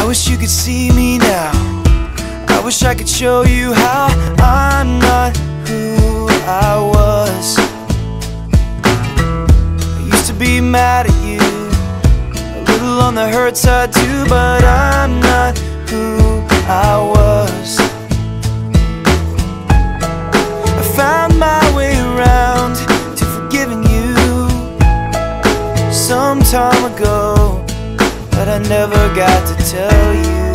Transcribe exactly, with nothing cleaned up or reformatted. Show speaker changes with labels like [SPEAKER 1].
[SPEAKER 1] wish you could see me now. I wish I could show you how I'm not who I was. I used to be mad at you, a little on the hurt side too, but I'm not who I was. I found my way around to forgiving you some time ago, but I never got to tell you.